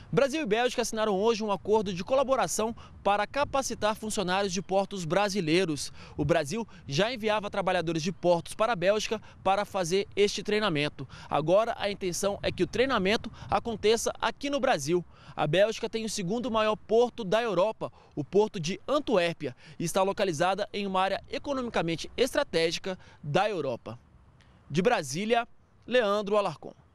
Brasil e Bélgica assinaram hoje um acordo de colaboração para capacitar funcionários de portos brasileiros. O Brasil já enviava trabalhadores de portos para a Bélgica para fazer este treinamento. Agora a intenção é que o treinamento aconteça aqui no Brasil. A Bélgica tem o segundo maior porto da Europa, o porto de Antuérpia, e está localizada em uma área economicamente estratégica da Europa. De Brasília, Leandro Alarcon.